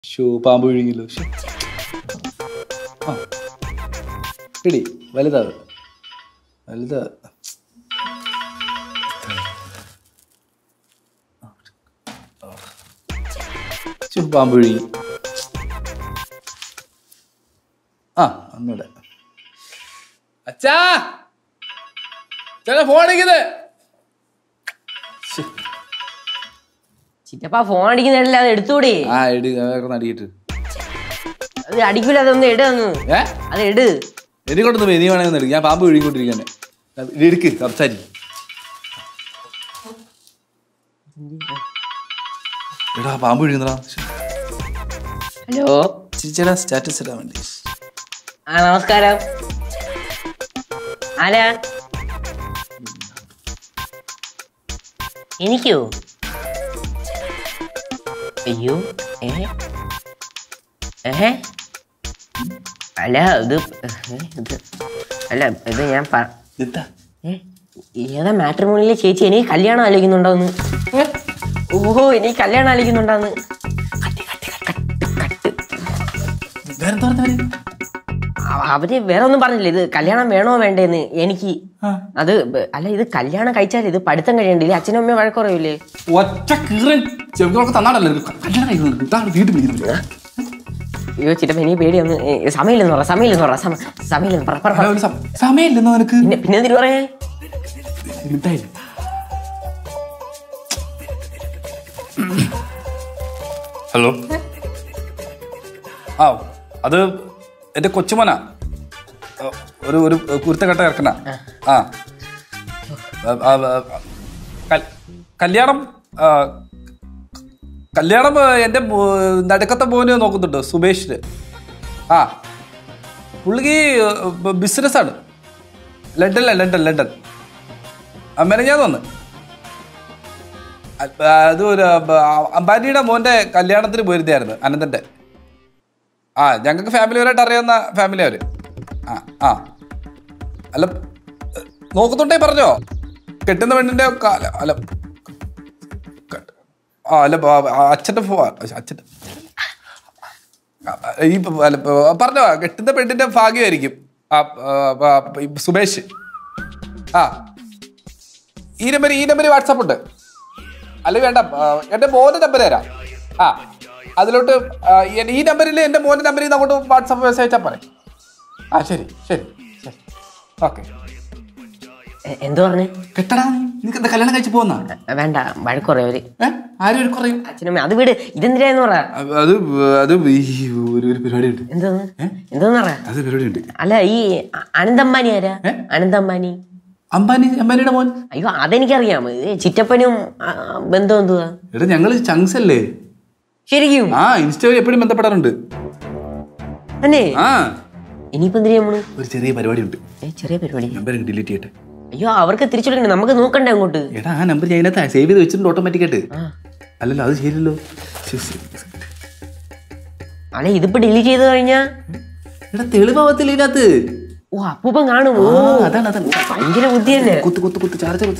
Show പാമ്പ് വിഴുങ്ങില്ലോ. ആ പിടി വലുതാ വലുതാ. പാമ്പ് വിഴുങ്ങി. ആ ഒന്നൂടെ. അച്ഛാ ഫോൺ അടിക്കുന്നത്. ചിറ്റപ്പ ഫോൺ അടിക്കുന്നില്ല, അത് എടുത്തൂടെ? ആ അടിയിട്ട് അത് അടിക്കൂല, അതൊന്ന് എടുന്നു. അത് എടു. എനിക്കൊണ്ടൊന്നും നീ വേണമെന്ന് എടുക്കും. ഞാൻ പാമ്പ് വിഴുങ്ങിക്കൊണ്ടിരിക്കാനെ. എടുക്ക് സംസാരിക്കും. എടാ പാമ്പ് വിഴുങ്ങുന്നടാ. ഹലോ ചേച്ചിയുടെ സ്റ്റാറ്റസ് ഇടാൻ വേണ്ടി. ആ നമസ്കാരം. ആരാ? എനിക്കോ? അയ്യോ അല്ല ഇത് അല്ല ഇത് ഞാൻ ഏതാ മാട്രിമോണിയിലെ ചേച്ചി എനിക്ക് കല്യാണം ആലോചിക്കുന്നുണ്ടോന്ന്. ഓഹോ എനിക്ക് കല്യാണം ആലോചിക്കുന്നുണ്ടാന്ന്. അവര് വേറെ ഒന്നും പറഞ്ഞില്ല. ഇത് കല്യാണം വേണോ വേണ്ടേന്ന് എനിക്ക്. അത് അല്ല ഇത് കല്യാണം കഴിച്ചാൽ ഇത് പഠിത്തം കഴിയണ്ടില്ലേ? അച്ഛനും അമ്മയും വഴക്കുറയൂലേ? അയ്യോ ചിറ്റപ്പ എനിക്ക് പേടിയൊന്ന്. സമയമില്ലെന്ന് പറ, സമയമില്ലെന്ന് പറ, സമയമില്ലെന്ന് പിന്നെ എന്തിനു പറയാ? ഹലോ. ആ അത് എന്റെ കൊച്ചുമോനാ. ഒരു ഒരു കുരുത്തക്കെട്ട ഇറക്കണ. ആ കല്യാണം കല്യാണം എൻ്റെ നടുക്കത്തെ മോന് നോക്കുന്നുണ്ട്, സുബേഷിന്. ആ പുള്ളിക്ക് ബിസിനസ്സാണ്. ലണ്ടൻ മെനഞ്ഞാൻ വന്ന്. അത് ഒരു അംബാനിയുടെ മോൻ്റെ കല്യാണത്തിന് പോയിരുന്നായിരുന്നു, അനന്തൻ്റെ. ആ ഞങ്ങൾക്ക് ഫാമിലിപരമായിട്ട് അറിയാവുന്ന ഫാമിലി അവർ. ആ അല്ല നോക്കുന്നുണ്ടേ പറഞ്ഞോ. കെട്ടുന്ന പെണ്ണിൻ്റെ അല്ല അല്ല അച്ഛൻ്റെ അച്ഛൻ്റെ ഈ അല്ല പറഞ്ഞോ. കെട്ടുന്ന പെണ്ണിൻ്റെ ഭാഗ്യമായിരിക്കും സുബേഷ്. ആ ഈ നമ്പർ വാട്സാപ്പ് ഉണ്ട്. അല്ലെങ്കിൽ വേണ്ട, എൻ്റെ മോൻ്റെ നമ്പർ തരാം. ആ അതിലോട്ട് ഈ നമ്പറിൽ എൻ്റെ മോൻ്റെ നമ്പറിൽ നിന്ന് അങ്ങോട്ട് വാട്സാപ്പ് മെസ്സേജ് അയച്ചാൽ പറയും. ആ ശരി ശരി ശരി ഓക്കെ. എന്തോ പറഞ്ഞു? കെട്ടടാ, നിനക്ക് എന്താ കല്യാണം കഴിച്ച് പോകുന്ന? വേണ്ട, വഴക്കുറയവര്. ആരും ഒരു കുറയും. അച്ഛനമ്മ അത് വീട് ഇതെന്തിനാന്ന് പറ. അത് അത് ഒരു പരിപാടി ഉണ്ട്. എന്തോന്ന് പറ. അത് പരിപാടി ഉണ്ട്. അല്ല ഈ അനന്തമ്പാനി ആരാ? അനന്തമ്പാനി അംബാനിയുടെ മോൻ. അയ്യോ അതെനിക്കറിയാം. ചിറ്റപ്പനും ബന്ധം എന്തുവാ? എടാ ഞങ്ങള് ചങ്സ് അല്ലേ ശരിക്കും? ആ ഇൻസ്റ്റ വഴി എപ്പോഴും ബന്ധപ്പെടാറുണ്ട്. അല്ലേ? ആ ഇനിയിപ്പോ എന്തിനാ നമ്മള്? ഒരു ചെറിയ പരിപാടി ഉണ്ട്. ചെറിയ പരിപാടി? നമ്പർ ഡിലീറ്റ് ചെയ്യട്ടെ. അയ്യോ അവർക്ക് തിരിച്ചു നമുക്ക് നോക്കണ്ടേ അങ്ങോട്ട്? എടാ ആ നമ്പർ ഞാൻ അതിനകത്ത് സേവ് ചെയ്ത് വെച്ചിട്ടുണ്ട് ഓട്ടോമാറ്റിക് ആയിട്ട്. അല്ലല്ലോ അത് ശരിയല്ലോ. അല്ല ഇതിപ്പോ ഡിലീറ്റ് ചെയ്ത് കഴിഞ്ഞാ എടാ തെളിവാവത്തില്ല ഇതിനകത്ത്. ഓ അപ്പൂപ്പൻ കാണും. ഓ അതാണ് ഭയങ്കര ബുദ്ധി തന്നെ. കുത്ത് ചാർജ്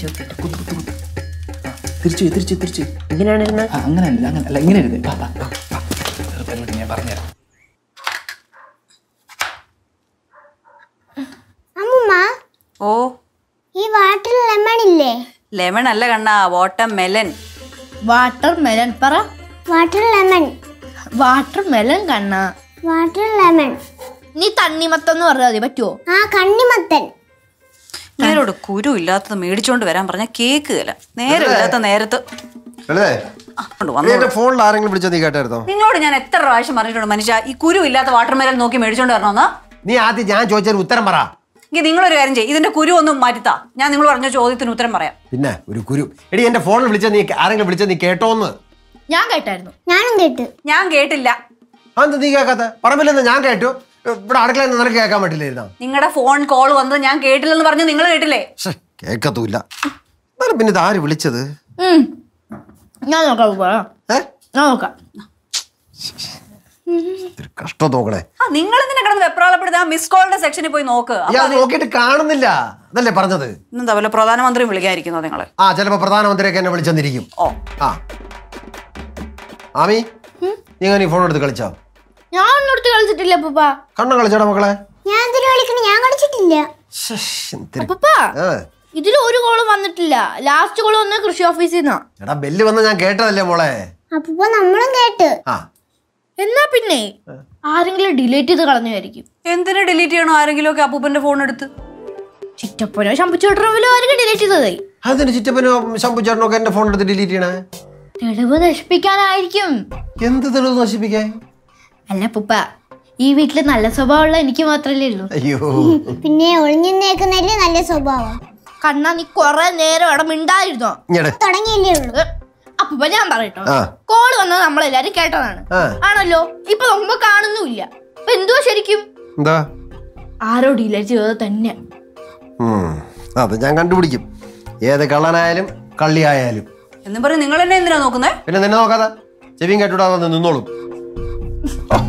തിരിച്ചു ഇങ്ങനെയാണ് അങ്ങനെ അല്ല ഇങ്ങനെ എഴുതേ. പരിപാടി ഞാൻ പറഞ്ഞുതരാം. ഓ ഈ വാട്ടർ ലെമൺ ഇല്ലേ? ലെമൺ അല്ല കണ്ണാ, വാട്ടർ മെലൻ. വാട്ടർ മെലൻ പറ. Water lemon. വാട്ടർ മെലൻ കണ്ണാ. Water lemon. നീ തണ്ണിമത്തന്ന് പറഞ്ഞാൽ മതി, പറ്റുമോ? ആ കണ്ണിമത്തൻ. നേരോട് കുരു ഇല്ലാത്തത് മേടിച്ചോണ്ട് വരാൻ പറഞ്ഞ കേക്കുകയില്ല. നേരമില്ലാത്ത നേരത്ത് ഫോണിൽ ആരെങ്കിലും വിളിച്ചോ? നീ കേട്ടായിരുന്നോ? നിങ്ങളോട് ഞാൻ എത്ര പ്രാവശ്യം പറഞ്ഞിട്ടുണ്ട് മനുഷ്യ, ഈ കുരു ഇല്ലാത്ത വാട്ടർ മെലൻ നോക്കി മേടിച്ചോണ്ട് വരണമെന്ന്. നീ ആദ്യം ഞാൻ ചോദിച്ചതിന് ഉത്തരം പറ. നിങ്ങളൊരു കാര്യം ചെയ്യും, ഇതിന്റെ കുരു ഒന്നും മാറ്റിത്താ, ഞാൻ നിങ്ങൾ പറഞ്ഞ ചോദ്യത്തിന് ഉത്തരം പറയാം. പിന്നെ ഒരു കുരു എടി എന്റെ ഫോണിൽ വിളിച്ച നീ ആരെങ്കിലും വിളിച്ച നീ കേട്ടോന്ന്? ഞാൻ കേട്ടായിരുന്നു. ഞാനും കേട്ടു. ഞാൻ കേട്ടില്ല. അതെന്താ നീ കേൾക്കാത്ത? പറമ്പില്ലെന്ന് ഞാൻ കേട്ടു, ഇവിടെ അടുക്കളയിൽ നിനക്ക് കേൾക്കാൻ പറ്റില്ലായിരുന്നോ? നിങ്ങളുടെ ഫോൺ കോൾ വന്നത് ഞാൻ കേട്ടില്ലെന്ന് പറഞ്ഞു, നിങ്ങൾ കേട്ടില്ലേ? കേൾക്കത്തൂല്ല. പിന്നെ ഇത് ആര് വിളിച്ചത്? ഞാൻ നോക്കാം. ഞാൻ നോക്കാം. കഷ്ടം നോക്കണേ. നിങ്ങൾ എന്തിനാ കിടന്ന് വെപ്രാളപ്പെടുത്താ? മിസ് കോളിന്റെ സെക്ഷനിൽ പോയി നോക്ക്. നോക്കിയിട്ട് കാണുന്നില്ല, അതല്ലേ പറഞ്ഞത്. എന്താ വല്ല പ്രധാനമന്ത്രി വിളിക്കാതിരിക്കുന്നോ നിങ്ങള്? ചിലപ്പോ പ്രധാനമന്ത്രിയൊക്കെ എന്നെ വിളിച്ചെന്നിരിക്കും. ഓ ആ ആമി നീ അങ്ങനെ ഈ ഫോൺ എടുത്ത് കളിച്ചോ? ഞാൻ ഒന്നും എടുത്ത് കളിച്ചിട്ടില്ല അപ്പൂപ്പ. കണ്ണ കളിച്ചോടാ മക്കളെ? ഞാൻ എന്തിനു കളിക്കണ? ഞാൻ കളിച്ചിട്ടില്ല. അപ്പൂപ്പ ഇതിൽ ഒരു കോള് വന്നിട്ടില്ല. ലാസ്റ്റ് കോള് വന്നത് കൃഷി ഓഫീസിൽ നിന്നാ. എടാ ബെല്ല് വന്ന ഞാൻ കേട്ടതല്ലേ മോളെ. അപ്പൂപ്പ നമ്മളും കേട്ട്. എന്നാ പിന്നെ ആരെങ്കിലും ഡിലീറ്റ് ചെയ്ത് കളഞ്ഞായിരിക്കും. എന്തിനാ ഡിലീറ്റ് ചെയ്യണോ ആരെങ്കിലും ഒക്കെ അപ്പൂപ്പന്റെ ഫോൺ എടുത്ത്? ചിറ്റപ്പനോ ശമ്പുച്ചോട്ടനോ ആരെങ്കിലും ഡിലീറ്റ് ചെയ്തതായി. അതിന് ചിറ്റപ്പനോ ശമ്പുചേട്ടനോ എന്റെ ഫോൺ എടുത്ത് ഡിലീറ്റ് ചെയ്യണേ? തെളിവ് നശിപ്പിക്കാനായിരിക്കും. എന്ത് തെളിവ് നശിപ്പിക്കാൻ? അല്ല അപ്പൂപ്പ, ഈ വീട്ടില് നല്ല സ്വഭാവമുള്ള എനിക്ക് മാത്രല്ലേ ഉള്ളൂ. അയ്യോ, പിന്നെ ഒളിഞ്ഞു നിൽക്കുന്നല്ലേ നല്ല സ്വഭാവം. കണ്ണാ നീ കൊറേ നേരം ഇവിടെ മിണ്ടായിരുന്നോ? തുടങ്ങിയല്ലേ ഉള്ളൂ. അപ്പൂപ്പ ഞാൻ പറയട്ടോ, കോള് വന്നത് നമ്മളെല്ലാരും കേട്ടതാണ്. ആണല്ലോ. ഇപ്പൊ നോക്കുമ്പോ കാണുന്നുമില്ല. അപ്പൊ എന്തുവാ ശരിക്കും? എന്താ? ആരോ ഡിലീറ്റ് ചെയ്തത് തന്നെ. അത് ഞാൻ കണ്ടുപിടിക്കും. ഏത് കള്ളനായാലും കള്ളിയായാലും. എന്നും പറയും നിങ്ങൾ എന്നെ എന്തിനാ നോക്കുന്നേ? പിന്നെ നിന്നെ നോക്കാതെ ചെവിയും കേട്ടൂടാ നിന്നോളും.